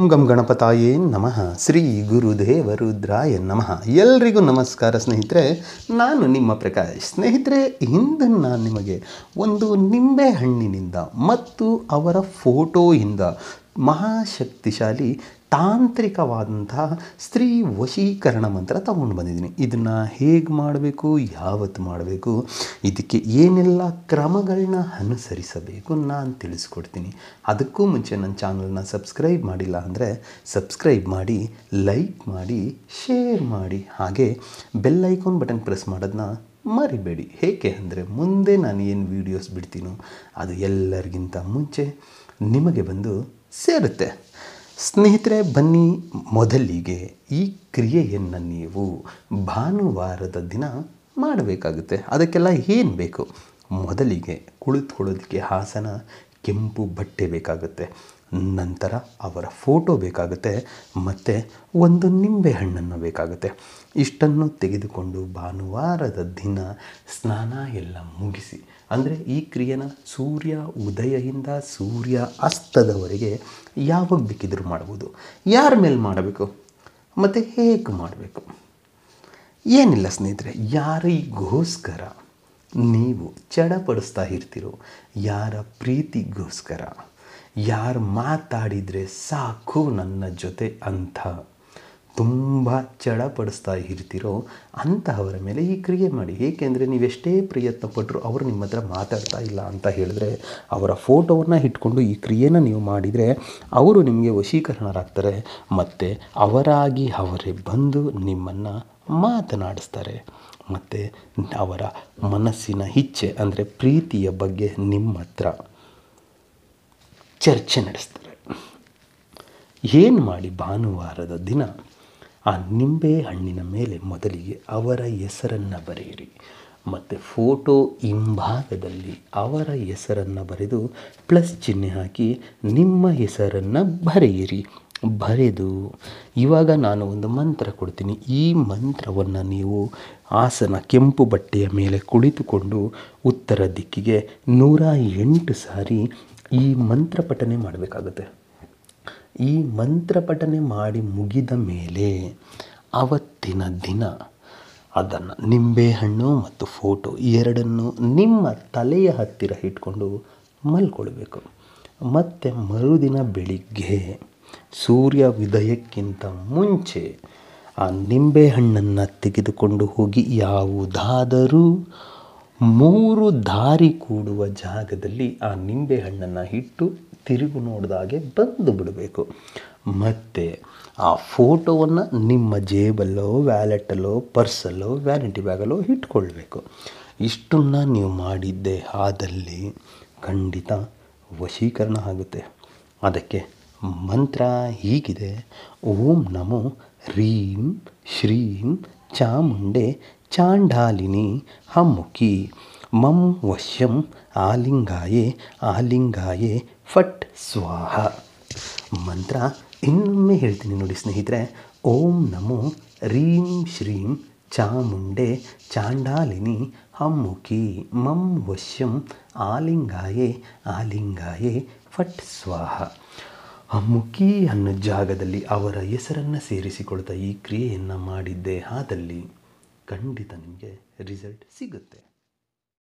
ಗಂ ಗಣಪತಾಯೇ ನಮಃ. ಶ್ರೀ ಗುರುದೇವ ರುದ್ರಾಯ ನಮಃ. ಎಲ್ರಿಗೂ ನಮಸ್ಕಾರ ಸ್ನೇಹಿತರೆ, ನಾನು ನಿಮ್ಮ ಪ್ರಕಾಶ್. ಸ್ನೇಹಿತರೆ, ಇಂದು ನಾನು ನಿಮಗೆ ಒಂದು ನಿಂಬೆ ಹಣ್ಣಿನಿಂದ ಮತ್ತು ಅವರ ಫೋಟೋಯಿಂದ ಮಹಾಶಕ್ತಿಶಾಲಿ ತಾಂತ್ರಿಕವಾದಂತಹ ಸ್ತ್ರೀ ವಶೀಕರಣ ಮಂತ್ರ ತಗೊಂಡು ಬಂದಿದ್ದೀನಿ. ಇದನ್ನು ಹೇಗೆ ಮಾಡಬೇಕು, ಯಾವತ್ತು ಮಾಡಬೇಕು, ಇದಕ್ಕೆ ಏನೆಲ್ಲ ಕ್ರಮಗಳನ್ನ ಅನುಸರಿಸಬೇಕು ನಾನು ತಿಳಿಸ್ಕೊಡ್ತೀನಿ. ಅದಕ್ಕೂ ಮುಂಚೆ ನನ್ನ ಚಾನಲ್ನ ಸಬ್ಸ್ಕ್ರೈಬ್ ಮಾಡಿಲ್ಲ ಅಂದರೆ ಸಬ್ಸ್ಕ್ರೈಬ್ ಮಾಡಿ, ಲೈಕ್ ಮಾಡಿ, ಶೇರ್ ಮಾಡಿ, ಹಾಗೆ ಬೆಲ್ ಐಕಾನ್ ಬಟನ್ ಪ್ರೆಸ್ ಮಾಡೋದನ್ನ ಮರಿಬೇಡಿ. ಏಕೆ ಅಂದರೆ ಮುಂದೆ ನಾನು ಏನು ವೀಡಿಯೋಸ್ ಬಿಡ್ತೀನೋ ಅದು ಎಲ್ಲರಿಗಿಂತ ಮುಂಚೆ ನಿಮಗೆ ಬಂದು ಸೇರುತ್ತೆ. ಸ್ನೇಹಿತರೆ, ಬನ್ನಿ. ಮೊದಲಿಗೆ ಈ ಕ್ರಿಯೆಯನ್ನು ನೀವು ಭಾನುವಾರದ ದಿನ ಮಾಡಬೇಕಾಗುತ್ತೆ. ಅದಕ್ಕೆಲ್ಲ ಏನು ಬೇಕು? ಮೊದಲಿಗೆ ಕುಳಿತುಕೊಳ್ಳೋದಕ್ಕೆ ಆಸನ, ಕೆಂಪು ಬಟ್ಟೆ ಬೇಕಾಗುತ್ತೆ. ನಂತರ ಅವರ ಫೋಟೋ ಬೇಕಾಗುತ್ತೆ ಮತ್ತು ಒಂದು ನಿಂಬೆ ಹಣ್ಣನ್ನು ಬೇಕಾಗುತ್ತೆ. ಇಷ್ಟನ್ನು ತೆಗೆದುಕೊಂಡು ಭಾನುವಾರದ ದಿನ ಸ್ನಾನ ಎಲ್ಲ ಮುಗಿಸಿ, ಅಂದರೆ ಈ ಕ್ರಿಯೆನ ಸೂರ್ಯ ಉದಯದಿಂದ ಸೂರ್ಯ ಅಸ್ತದವರೆಗೆ ಯಾವಾಗ ಬೇಕಿದ್ರೂ ಮಾಡ್ಬೋದು. ಯಾರ ಮೇಲೆ ಮಾಡಬೇಕು ಮತ್ತು ಹೇಗೆ ಮಾಡಬೇಕು? ಏನಿಲ್ಲ ಸ್ನೇಹಿತರೆ, ಯಾರಿಗೋಸ್ಕರ ನೀವು ಚಡಪಡಿಸ್ತಾ ಇರ್ತೀರೋ, ಯಾರ ಪ್ರೀತಿಗೋಸ್ಕರ, ಯಾರು ಮಾತಾಡಿದರೆ ಸಾಕು ನನ್ನ ಜೊತೆ ಅಂತ ತುಂಬ ಚಡಪಡಿಸ್ತಾ ಇರ್ತೀರೋ ಅಂತಹವರ ಮೇಲೆ ಈ ಕ್ರಿಯೆ ಮಾಡಿ. ಏಕೆಂದರೆ ನೀವೆಷ್ಟೇ ಪ್ರಯತ್ನ ಪಟ್ಟರು ಅವರು ನಿಮ್ಮ ಹತ್ರ ಮಾತಾಡ್ತಾ ಇಲ್ಲ ಅಂತ ಹೇಳಿದ್ರೆ, ಅವರ ಫೋಟೋವನ್ನು ಇಟ್ಕೊಂಡು ಈ ಕ್ರಿಯೆನ ನೀವು ಮಾಡಿದರೆ ಅವರು ನಿಮಗೆ ವಶೀಕರಣರಾಗ್ತಾರೆ ಮತ್ತು ಅವರಾಗಿ ಅವರೇ ಬಂದು ನಿಮ್ಮನ್ನು ಮಾತನಾಡಿಸ್ತಾರೆ ಮತ್ತು ಅವರ ಮನಸ್ಸಿನ ಇಚ್ಛೆ ಅಂದರೆ ಪ್ರೀತಿಯ ಬಗ್ಗೆ ನಿಮ್ಮ ಹತ್ರ ಚರ್ಚೆ ನಡೆಸ್ತಾರೆ. ಏನು ಮಾಡಿ? ಭಾನುವಾರದ ದಿನ ಆ ನಿಂಬೆ ಹಣ್ಣಿನ ಮೇಲೆ ಮೊದಲಿಗೆ ಅವರ ಹೆಸರನ್ನು ಬರೆಯಿರಿ ಮತ್ತು ಫೋಟೋ ಹಿಂಭಾಗದಲ್ಲಿ ಅವರ ಹೆಸರನ್ನು ಬರೆದು ಪ್ಲಸ್ ಚಿಹ್ನೆ ಹಾಕಿ ನಿಮ್ಮ ಹೆಸರನ್ನು ಬರೆಯಿರಿ. ಬರೆದು ಇವಾಗ ನಾನು ಒಂದು ಮಂತ್ರ ಕೊಡ್ತೀನಿ. ಈ ಮಂತ್ರವನ್ನು ನೀವು ಆಸನ ಕೆಂಪು ಬಟ್ಟೆಯ ಮೇಲೆ ಕುಳಿತುಕೊಂಡು ಉತ್ತರ ದಿಕ್ಕಿಗೆ 108 ಸಾರಿ ಈ ಮಂತ್ರ ಪಠನೆ ಮಾಡಬೇಕಾಗುತ್ತೆ. ಈ ಮಂತ್ರ ಪಠನೆ ಮಾಡಿ ಮುಗಿದ ಮೇಲೆ ಆವತ್ತಿನ ದಿನ ಅದನ್ನು ನಿಂಬೆಹಣ್ಣು ಮತ್ತು ಫೋಟೋ ಎರಡನ್ನು ನಿಮ್ಮ ತಲೆಯ ಹತ್ತಿರ ಇಟ್ಕೊಂಡು ಮಲ್ಕೊಳ್ಬೇಕು. ಮತ್ತು ಮರುದಿನ ಬೆಳಿಗ್ಗೆ ಸೂರ್ಯ ಉದಯಕ್ಕಿಂತ ಮುಂಚೆ ಆ ನಿಂಬೆಹಣ್ಣನ್ನು ತೆಗೆದುಕೊಂಡು ಹೋಗಿ ಯಾವುದಾದರೂ 3 ದಾರಿ ಕೂಡುವ ಜಾಗದಲ್ಲಿ ಆ ನಿಂಬೆಹಣ್ಣನ್ನು ಇಟ್ಟು ತಿರುಗು ನೋಡಿದಾಗೆ ಬಂದು ಬಿಡಬೇಕು. ಮತ್ತು ಆ ಫೋಟೋವನ್ನು ನಿಮ್ಮ ಜೇಬಲ್ಲೋ, ವ್ಯಾಲೆಟಲ್ಲೋ, ಪರ್ಸಲ್ಲೋ, ವ್ಯಾನಿಟಿ ಬ್ಯಾಗಲ್ಲೋ ಇಟ್ಕೊಳ್ಬೇಕು. ಇಷ್ಟನ್ನು ನೀವು ಮಾಡಿದ್ದೇ ಆದಲ್ಲಿ ಖಂಡಿತ ವಶೀಕರಣ ಆಗುತ್ತೆ. ಅದಕ್ಕೆ ಮಂತ್ರ ಹೀಗಿದೆ: ಓಂ ನಮೋ ಹ್ರೀಂ ಶ್ರೀಂ ಚಾಮುಂಡೆ ಚಾಂಡಾಲಿನಿ ಹಮ್ಮುಖಿ ಮಂ ವಶ್ಯಂ ಆಲಿಂಗಾಯೇ ಆಲಿಂಗಾಯೇ ಫಟ್ ಸ್ವಾಹ. ಮಂತ್ರ ಇನ್ನೊಮ್ಮೆ ಹೇಳ್ತೀನಿ ನೋಡಿ ಸ್ನೇಹಿತರೆ. ಓಂ ನಮೋ ಹ್ರೀಂ ಶ್ರೀಂ ಚಾಮುಂಡೆ ಚಾಂಡಾಲಿನಿ ಹಮ್ಮುಖಿ ಮಂ ವಶ್ಯಂ ಆಲಿಂಗಾಯೇ ಆಲಿಂಗಾಯೇ ಫಟ್ ಸ್ವಾಹ. ಹಮ್ಮುಖಿ ಅನ್ನೋ ಜಾಗದಲ್ಲಿ ಅವರ ಹೆಸರನ್ನು ಸೇರಿಸಿಕೊಳ್ತಾ ಈ ಕ್ರಿಯೆಯನ್ನು ಮಾಡಿದ್ದೇ ಆದಲ್ಲಿ ಖಂಡಿತ ನಿಮಗೆ ರಿಸಲ್ಟ್ ಸಿಗುತ್ತೆ.